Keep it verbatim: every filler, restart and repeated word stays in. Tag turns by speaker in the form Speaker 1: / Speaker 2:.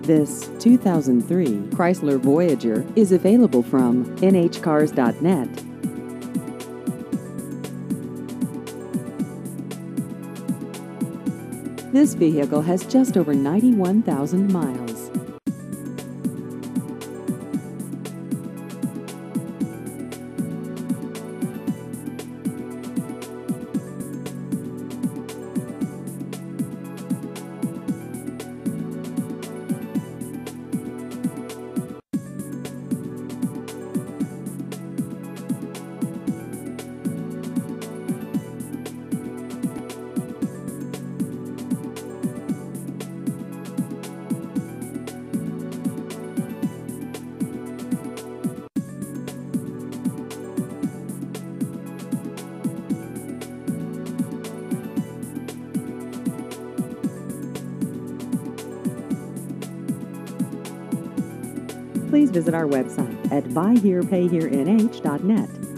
Speaker 1: This two thousand three Chrysler Voyager is available from N H cars dot net. This vehicle has just over ninety-one thousand miles. Please visit our website at buy here pay here N H dot net.